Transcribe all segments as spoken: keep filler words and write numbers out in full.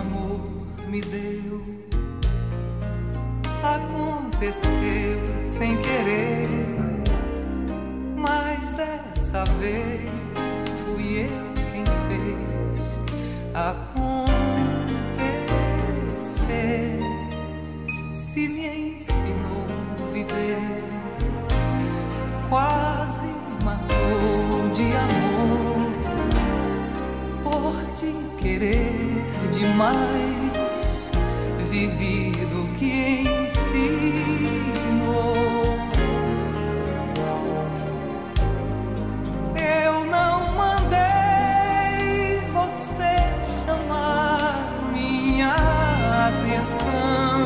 amor me deu aconteceu sem querer, mas dessa vez fui eu quem fez acontecer. Se me ensinou a viver, quase matou de amor por te querer demais, vivido que ensinou. Eu não mandei você chamar minha atenção,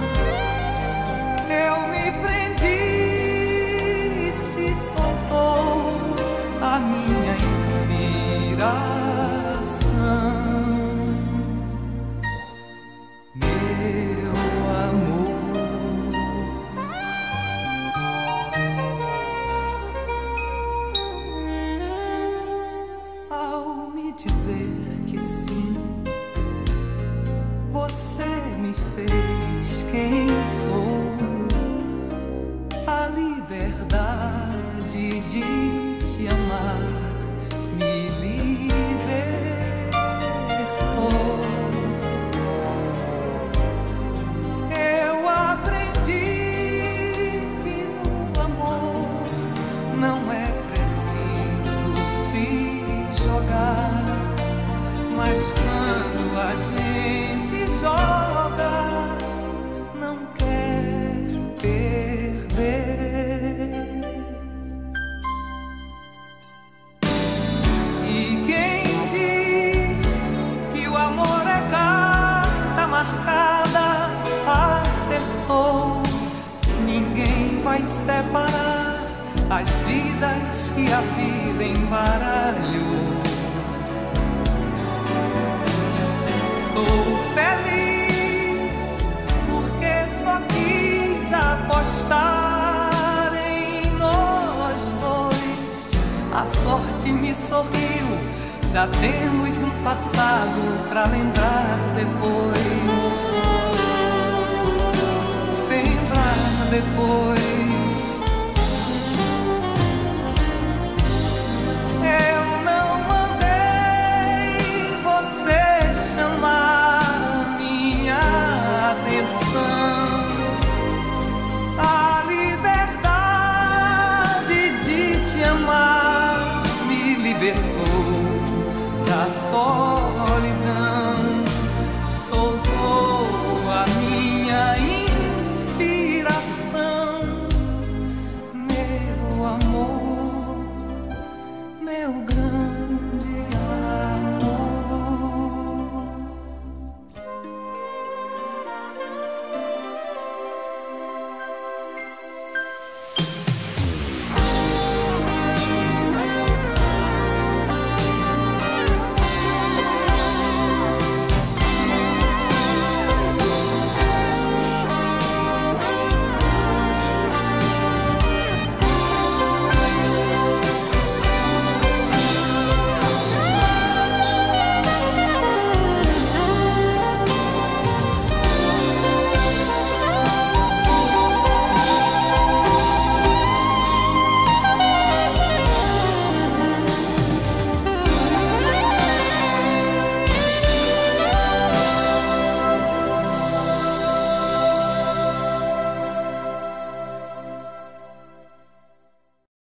eu me prendi e se soltou a minha inspiração. Meu amor, ao me dizer que sim, você me fez quem sou. A liberdade de te amar me libertou. Eu aprendi que no amor não é preciso se jogar, mas quando a gente joga, não quer perder. E quem diz que o amor é carta marcada, acertou. Ninguém vai separar as vidas que a vida embaralhou. Sou feliz porque só quis apostar em nós dois. A sorte me sorriu, já temos um passado pra lembrar depois. Lembrar depois.